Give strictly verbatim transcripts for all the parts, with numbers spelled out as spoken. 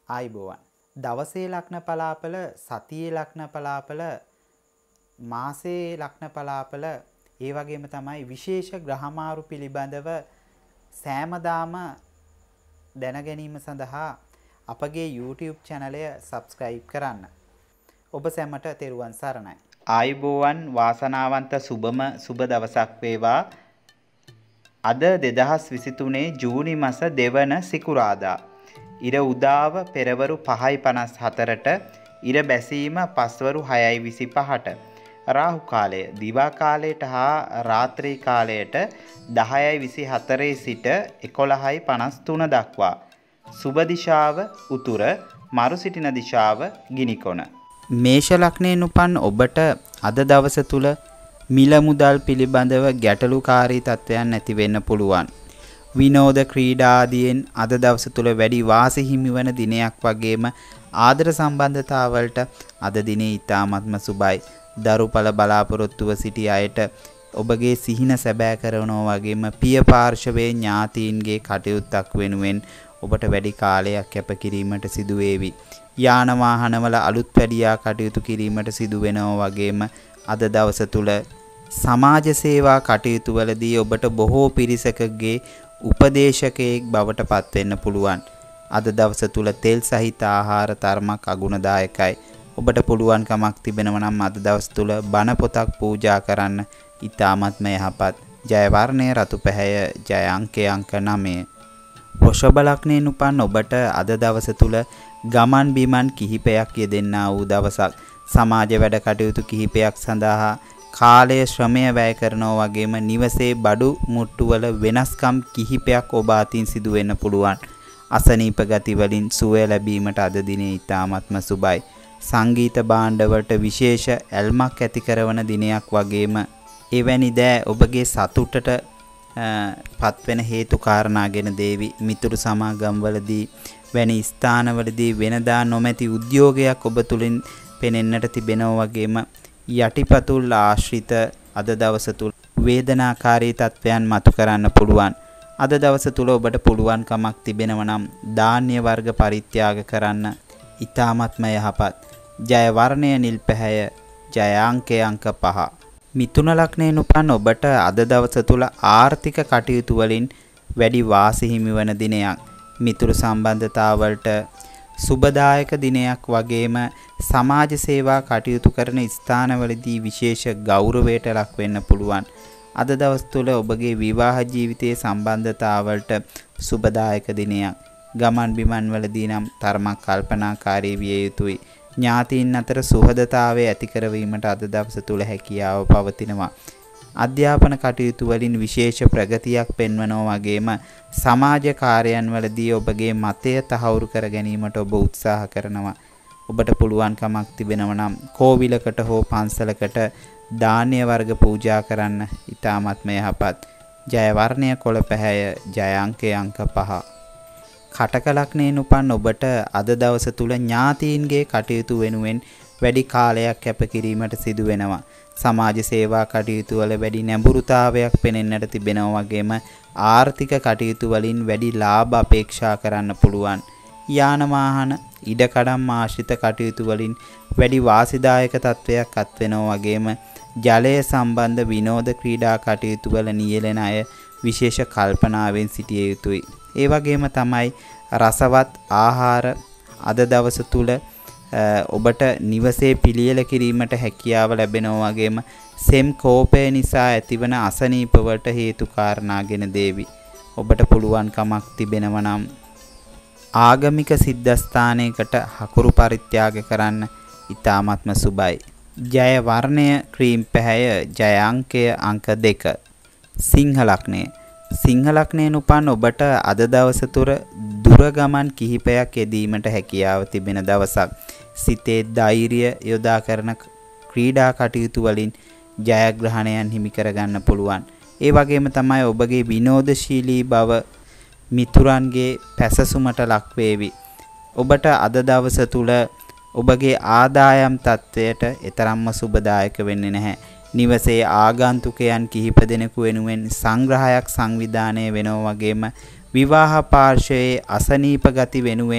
ආයිබෝවන්. දවසේ ලග්න පලාපල, සතියේ ලග්න පලාපල, මාසයේ ලග්න පලාපල, ඒ වගේම තමයි විශේෂ ග්‍රහමාරු පිළිබඳව සෑමදාම දැන ගැනීම සඳහා අපගේ YouTube channelය subscribe කරන්න. ඔබ සැමට තෙරුවන් සරණයි. ආයිබෝවන් වාසනාවන්ත සුබම සුබ දවසක් වේවා. අද දෙදහස් විසිතුනේ ජූනි මාස දෙවන සිකුරාදා. ඉර උදාව පෙරවරු පහයි පනස් හතරට, ඉර බැසීම පස්වරු හයයි විසිපහට. රාහු කාලය දිවා කාලයට හා රාත්‍රී කාලයට දහයයි විසිහතරේ සිට එකොළහයි පනස් තුන දක්වා. සුබ දිශාව උතුර, මරු සිටින දිශාව ගිනිකොන. මේෂ ලග්නයෙන් උපන් ඔබට අද දවස තුල මිල මුදල් පිළිබඳව ගැටලුකාරී තත්ත්වයන් ඇති වෙන්න පුළුවන්. විනෝද ක්‍රීඩා ආදියෙන් අද දවස තුල වැඩි වාසි හිමි වන දිනයක් වගේම ආදර සම්බන්ධතාවලට අද දිනේ ඊ타ත්ම සුබයි. දරුඵල බලාපොරොත්තුව සිටි අයට ඔබගේ සිහින සැබෑ කරනවා වගේම පිය පාර්ශවයේ ඥාතීන්ගේ කටයුත්තක් වෙනුවෙන් ඔබට වැඩි කාලයක් කැප කිරීමට සිදු වේවි. යාන වාහනවල අලුත් වැඩියා කටයුතු කිරීමට සිදු වෙනවා වගේම අද දවස තුල සමාජ සේවා කටයුතු වලදී ඔබට බොහෝ පිරිසකගේ උපදේශකයෙක් බවට පත් වෙන්න පුළුවන්. අද දවස තුල තෙල් සහිත ආහාර තරමක් අගුණදායකයි. ඔබට පුළුවන් කමක් තිබෙනවා නම් අද දවස් තුල බණ පොතක් පූජා කරන්න ඊ타ත්ම යහපත්. ජය වර්ණය රතු පැහැය, ජය අංකය අංක නවය. වෘෂභ ලග්නයෙන් උපන් ඔබට අද දවස තුල ගමන් බිමන් කිහිපයක් යෙදෙන්නා වූ දවසක්. සමාජ වැඩ කටයුතු කිහිපයක් සඳහා කාලය ශ්‍රමය වැය කරනවා වගේම නිවසේ බඩු මුට්ටු වල වෙනස්කම් කිහිපයක් ඔබ අතින් සිදු වෙන්න පුළුවන්. අසනීප ගති වලින් සුවය ලැබීමට අද දිනේ ඊ타ත්ම සුබයි. සංගීත භාණ්ඩ වලට විශේෂ ඇල්මක් ඇති කරන දිනයක් වගේම එවැනි දෑ ඔබගේ සතුටට පත්වෙන හේතු කාරණාගෙන දේවි. මිතුරු සමාගම් වලදී වැනි ස්ථානවලදී වෙනදා නොමැති උද්‍යෝගයක් ඔබ තුලින් පෙනෙන්නට තිබෙනවා වගේම යටිපතුල් ආශ්‍රිත අද දවස තුල වේදනාකාරී තත්වයන් මතු කරන්න පුළුවන්. අද දවස තුල ඔබට පුළුවන් කමක් තිබෙනවා නම් ධාන්‍ය වර්ග පරිත්‍යාග කරන්න ඊ타ත්ම යහපත්. ජය වර්ණය නිල් පැහැය, ජය අංකය අංක පහ. මිථුන ලග්නයෙන් උපන් ඔබට අද දවස තුල ආර්ථික කටයුතු වලින් වැඩි වාසි හිමි වන දිනයක්. මිතුරු සම්බන්ධතාවලට සුබදායක දිනයක් වගේම සමාජ සේවා කටයුතු කරන ස්ථානවලදී විශේෂ ගෞරවයට ලක් වෙන්න පුළුවන්. අද දවස් තුල ඔබගේ විවාහ ජීවිතයේ සම්බන්ධතාවලට සුබදායක දිනයක්. ගමන් බිමන් වලදී නම් තරමක් කල්පනාකාරී විය යුතුයි. ඥාතීන් අතර සුහදතාවය ඇති කරවීමට අද දවස තුල හැකියාව පවතිනවා. අධ්‍යාපන කටයුතු වලින් විශේෂ ප්‍රගතියක් පෙන්වනවා වගේම සමාජ කාර්යයන් වලදී ඔබගේ මතය තහවුරු කර ගැනීමට ඔබ උත්සාහ කරනවා. ඔබට පුළුවන් කමක් තිබෙනවා නම් කෝවිලකට හෝ පන්සලකට ධාන්‍ය වර්ග පූජා කරන්න ඊ타ත්ම යහපත්. ජය වර්ණය කොළ පැහැය, ජය අංකය අංක පහ. කටක ලග්නයෙන් උපන් ඔබට අද දවස තුල ඥාතීන්ගේ කටයුතු වෙනුවෙන් වැඩි කාලයක් කැප කිරීමට සිදු වෙනවා. සමාජ සේවා කටයුතු වල වැඩි නැඹුරුතාවයක් පෙනෙන්නට තිබෙනවා වගේම ආර්ථික කටයුතු වලින් වැඩි ලාභ අපේක්ෂා කරන්න පුළුවන්. යාන වාහන ඉඩකඩම් ආශ්‍රිත කටයුතු වලින් වැඩි වාසිදායක තත්වයක් අත් වෙනවා වගේම ජලය සම්බන්ධ විනෝද ක්‍රීඩා කටයුතු වල නියැලෙන අය විශේෂ කල්පනාවෙන් සිටිය යුතුයි. ඒ වගේම තමයි රසවත් ආහාර අද දවස තුල ඔබට නිවසේ පිළියෙල කිරීමට හැකියාව ලැබෙනවා වගේම සෙම් කෝපය නිසා ඇතිවන අසනීප වලට හේතු කාරණාගෙන දේවි. ඔබට පුළුවන් කමක් තිබෙනවා නම් ආගමික සිද්ධාස්ථානයකට හකුරු පරිත්‍යාග කරන්න ඊ타ත්ම සුබයි. ජය වර්ණය ක්‍රීම් පැහැය, ජය අංකය අංක දෙක. සිංහ ලග්නය. සිංහ ලග්නයෙන් උපන් ඔබට අද දවස තුර දුර ගමන් කිහිපයක් යෙදීමට හැකියාව තිබෙන දවසක්. සිතේ ධෛර්යය යොදා කරන ක්‍රීඩා කටයුතු වලින් ජයග්‍රහණයන් හිමි කරගන්න පුළුවන්. ඒ වගේම තමයි ඔබගේ විනෝදශීලී බව මිතුරන්ගේ පැසසුමට ලක් වේවි. ඔබට අද දවස තුල ඔබගේ ආදායම් තත්ත්වයට එතරම්ම සුබදායක වෙන්නේ නැහැ. නිවසේ ආගන්තුකයන් කිහිප දෙනෙකු වෙනුවෙන් සංග්‍රහයක් සංවිධානය වෙනවා වගේම විවාහ පාර්ශ්වයේ අසනීප ගති වෙනුවෙන්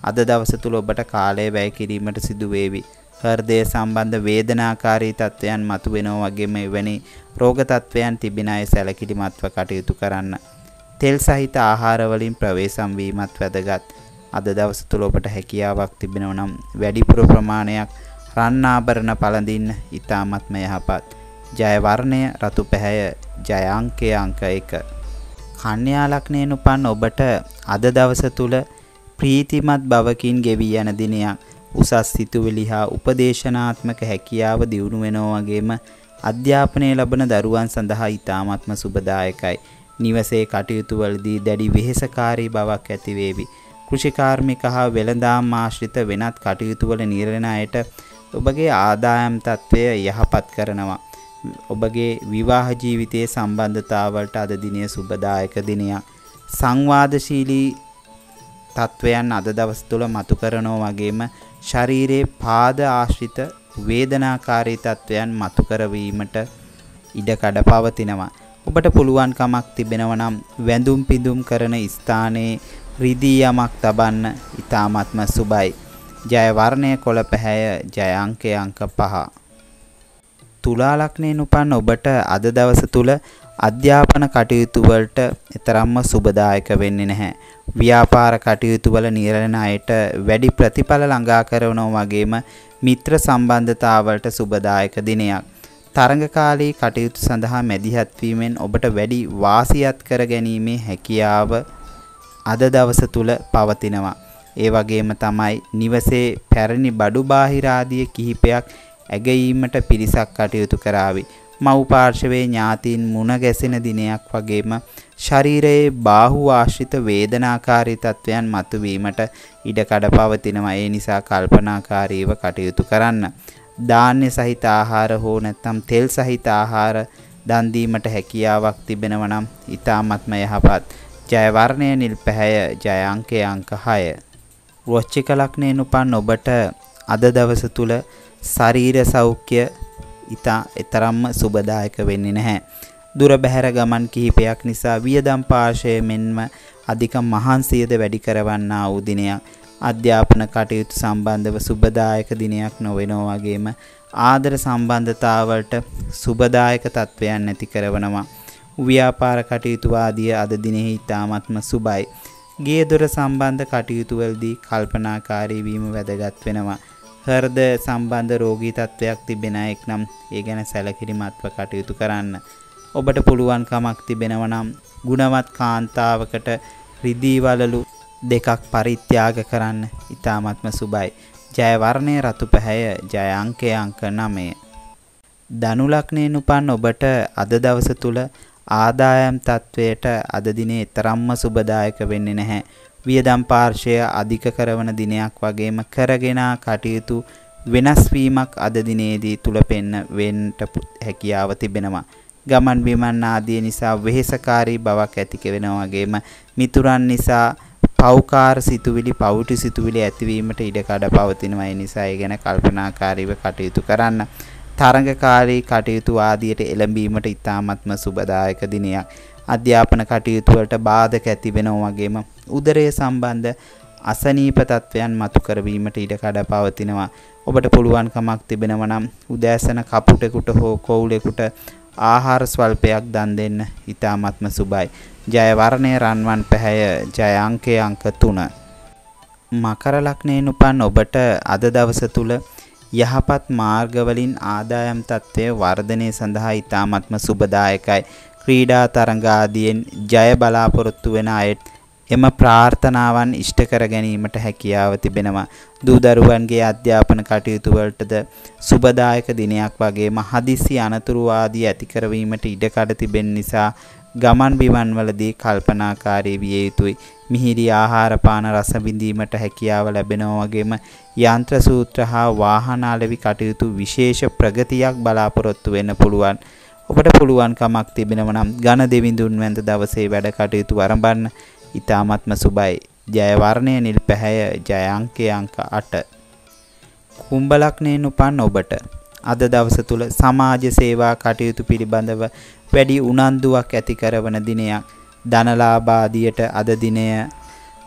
අද දවස තුල ඔබට කාලය වැය කිරීමට සිදු වේවි. හෘදය සම්බන්ධ වේදනාකාරී තත්ත්වයන් මතුවෙනවා වගේම එවැනි රෝග තත්ත්වයන් තිබෙන අය සැලකිලිමත්ව කටයුතු කරන්න. තෙල් සහිත ආහාර වලින් ප්‍රවේශම් වීමත් වැදගත්. අද දවස තුල ඔබට හැකියාවක් තිබෙනවා නම් වැඩිපුර ප්‍රමාණයක් රන් ආභරණ පළඳින්න ඉතාමත්ම යහපත්. ජය වර්ණය රතු පැහැය, ජය අංකය අංක එක. කන්‍යා ලග්නයෙන් උපන් ඔබට අද දවස තුල ප්‍රීතිමත් බවකින් ගෙවි යන දිනයක්. උසස් සිතුවිලි හා උපදේශනාත්මක හැකියාව දියුණු වෙනවා වගේම අධ්‍යාපනය ලබන දරුවන් සඳහා ඉතාමත්ම සුබදායකයි. නිවසේ කටයුතු වලදී දැඩි වෙහෙසකාරී බවක් ඇති වේවි. කෘෂිකාර්මික හා වෙළඳාම් ආශ්‍රිත වෙනත් කටයුතු වල නිරතන අයට ඔබගේ ආදායම් තත්ත්වය යහපත් කරනවා. ඔබගේ විවාහ ජීවිතයේ සම්බන්ධතාවලට අද දිනය සුබදායක දිනයක්. සංවාදශීලී තත්වයන් අද දවස් තුල මතු කරනවා වගේම ශරීරයේ පාද ආශ්‍රිත වේදනාකාරී තත්වයන් මතු කරවීමට ඉඩකඩ පවතිනවා. ඔබට පුළුවන් කමක් තිබෙනවා නම් වැඳුම් පිදුම් කරන ස්ථානයේ රිදී යමක් තබන්න ඉතාමත්ම සුබයි. ජය වර්ණය කොළ පැහැය, ජය අංකය අංක පහ. තුලා ලග්නයෙන් උපන් ඔබට අද දවස තුල අධ්‍යාපන කටයුතු වලට තරම්ම සුබදායක වෙන්නේ නැහැ. ව්‍යාපාර කටයුතු වල නිරතන අයට වැඩි ප්‍රතිඵල ළඟා කරනවා වගේම මිත්‍ර සම්බන්ධතාවලට සුබදායක දිනයක්. තරඟකාලී කටයුතු සඳහා මැදිහත් වීමෙන් ඔබට වැඩි වාසියත් කර ගැනීමේ හැකියාව අද දවස තුල පවතිනවා. ඒ වගේම තමයි නිවසේ පැරණි බඩු බාහිර ආදී කිහිපයක් ඇගීමට පිරිසක් කටයුතු කරાવી. මව් පාර්ශවයේ ඥාතීන් මුණ ගැසෙන දිනයක් වගේම ශරීරයේ බාහුව ආශ්‍රිත වේදනාකාරී තත්වයන් මතුවීමට ඉඩකඩ පවතිනවා. ඒ නිසා කල්පනාකාරීව කටයුතු කරන්න. ධාන්‍ය සහිත ආහාර හෝ නැත්නම් තෙල් සහිත ආහාර දන් දීමට හැකියාවක් තිබෙනවා නම් ඊ타ත්ම යහපත්. ජය වර්ණය නිල් පැහැය, ජය අංකය අංක හය. වෘශ්චික ලග්නයෙන් උපන් ඔබට අද දවස තුල ශරීර සෞඛ්‍ය ඉතා ඊතරම්ම සුබදායක වෙන්නේ නැහැ. දුර බැහැර ගමන් කිහිපයක් නිසා වියදම් පාර්ශවය මෙන්ම අධික මහන්සියද වැඩි කරවන්නා වූ දිනයක්. අධ්‍යාපන කටයුතු සම්බන්ධව සුබදායක දිනයක් නොවෙනවා වගේම ආදර සම්බන්ධතාවලට සුබදායක තත්වයන් නැති කරනවා. ව්‍යාපාර කටයුතු ආදී අද දිනෙහි ඉතාමත්ම සුබයි. ගේ දොර සම්බන්ධ කටයුතු වලදී කල්පනාකාරී වීම වැදගත් වෙනවා. හෘද සම්බන්ධ රෝගී තත්වයක් තිබෙන අයෙක් නම් ඒ ගැන සැලකිලිමත්ව කටයුතු කරන්න. ඔබට පුළුවන් කමක් තිබෙනවා නම් ගුණවත් කාන්තාවකට රිදී වලලු දෙකක් පරිත්‍යාග කරන්න ඉතාමත්ම සුබයි. ජය වර්ණය රතු පැහැය, ජය අංකය අංක නවය. ධනු ලග්නයෙන් උපන් ඔබට අද දවස තුල ආදායම් තත්වයට අද දිනේ තරම්ම සුබදායක වෙන්නේ නැහැ. වියදම් පාර්ශවය අධික කරන දිනයක් වගේම කරගෙන කටයුතු වෙනස් වීමක් අද දිනේදී තුල පෙන්න වෙන්නට හැකියාව තිබෙනවා. ගමන් බිමන් ආදී නිසා වෙහෙසකාරී බවක් ඇති වෙනවා වගේම මිතුරන් නිසා පෞකාර සිතුවිලි පෞටි සිතුවිලි ඇතිවීමට ඉඩකඩ පවතිනවා. ඒ නිසා ඒ ගැන කල්පනාකාරීව කටයුතු කරන්න. තරඟකාරී කටයුතු ආදියට එළඹීමට ඉතාමත්ම සුබදායක දිනයක්. අධ්‍යාපන කටයුතු වලට බාධක ඇති වෙනවා වගේම උදරය සම්බන්ධ අසනීප තත්වයන් මතු කරවීමට ඉඩකඩ පවතිනවා. ඔබට පුළුවන් කමක් තිබෙනවා නම් උදෑසන කපුටෙකුට හෝ කොවුලෙකුට ආහාර ස්වල්පයක් දන් දෙන්න ඉතාමත්ම සුබයි. ජය වර්ණය රන්වන් පැහැය, ජය අංකය අංක තුන. මකර ලග්නයෙන් උපන් ඔබට අද දවස තුල යහපත් මාර්ගවලින් ආදායම් තත්ත්වය වර්ධනය සඳහා ඉතාමත්ම සුබදායකයි. ක්‍රීඩා තරඟ ආදියෙන් ජය බලාපොරොත්තු වෙන අයට එම ප්‍රාර්ථනාවන් ඉෂ්ට කර ගැනීමට හැකියාව තිබෙනවා. දූ දරුවන්ගේ අධ්‍යාපන කටයුතු වලටද සුබදායක දිනයක් වගේම හදිසි අනතුරු ආදී ඇති කරවීමට ඉඩකඩ තිබෙන නිසා ගමන් බිමන් වලදී කල්පනාකාරී විය යුතුයි. මිහිරි ආහාර පාන රස විඳීමට හැකියාව ලැබෙනවා වගේම යන්ත්‍ර සූත්‍ර හා වාහන අලෙවි කටයුතු විශේෂ ප්‍රගතියක් බලාපොරොත්තු වෙන්න පුළුවන්. ඔබට පුළුවන් කමක් තිබෙනවා නම් ඝන දෙවිඳුන් වැඳ දවසේ වැඩ කටයුතු ආරම්භන්න ඉතාමත්ම සුබයි. ජය වර්ණය නිල් පැහැය, ජය අංකය අංක අට. කුම්භ ලග්නයෙන් උපන් ඔබට අද දවස තුල සමාජ සේවා කටයුතු පිළිබඳව වැඩි උනන්දුවක් ඇති කරන දිනයක්. ධනලාභ ආදියට අද දිනය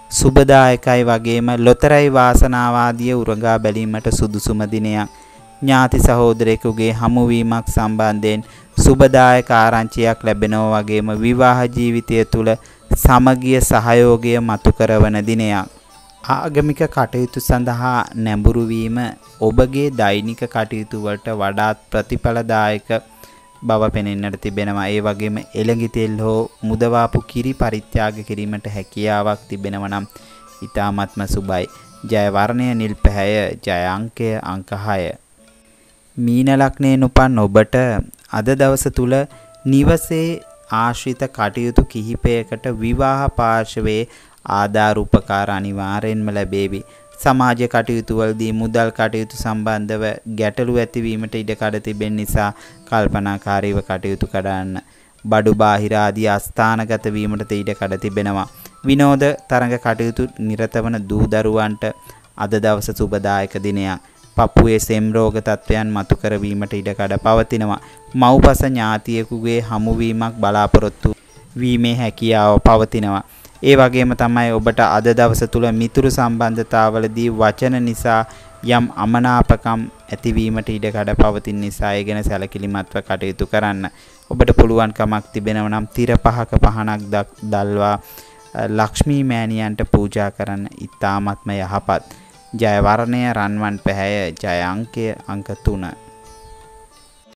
සුබදායකයි වගේම ලොතරැයි වාසනාවාදිය උරගා බැලීමට සුදුසුම දිනයක්. ඥාති සහෝදරයෙකුගේ හමුවීමක් සම්බන්ධයෙන් සුබදායක ආරංචියක් ලැබෙනවා වගේම විවාහ ජීවිතය තුළ සමගිය සහයෝගය මතු කරවන දිනයක්. ආගමික කටයුතු සඳහා නැඹුරු වීම ඔබගේ දෛනික කටයුතු වලට වඩාත් ප්‍රතිඵලදායක බව පෙනෙන්නට තිබෙනවා. ඒ වගේම එළඟි තෙල් හෝ මුදවාපු කිරි පරිත්‍යාග කිරීමට හැකියාවක් තිබෙනවා නම් ඊ타ත්ම සුබයි. ජය වර්ණය නිල් පැහැය, ජය අංකය අංක හය. මීන ලග්නයෙන් උපන් ඔබට අද දවස තුල නිවසේ ආශ්‍රිත කටයුතු කිහිපයකට විවාහ පාර්ශවයේ ආධාර උපකාර අනිවාර්යෙන්ම ලැබේවි. සමාජ කටයුතු වලදී මුදල් කටයුතු සම්බන්ධව ගැටලු ඇතිවීමට ඉඩ කඩ තිබෙන නිසා කල්පනාකාරීව කටයුතු කරන්න. බඩු බාහිර ආදී අස්ථානගත වීමට ඉඩ කඩ තිබෙනවා. විනෝද තරඟ කටයුතු නිරතවන දූ දරුවන්ට අද දවස සුබදායක දිනයක්. පපුවේ සෙම් රෝග තත්වයන් මතු කරවීමට ඉඩ කඩ පවතිනවා. මව්පස ඥාතියෙකුගේ හමුවීමක් බලාපොරොත්තු වීමේ හැකියාව පවතිනවා. ඒ වගේම තමයි ඔබට අද දවස තුල මිතුරු සම්බන්ධතාවලදී වචන නිසා යම් අමනාපකම් ඇතිවීමට ඉඩ කඩ පවතින නිසා ඒ ගැන සැලකිලිමත්ව කටයුතු කරන්න. ඔබට පුළුවන් කමක් තිබෙනවා නම් තිර පහක පහනක් දල්වා ලක්ෂ්මී මෑණියන්ට පූජා කරන්න ඉතාමත්ම යහපත්. ජය වර්ණය රන්වන් පැහැය, ජය අංකය අංක තුන.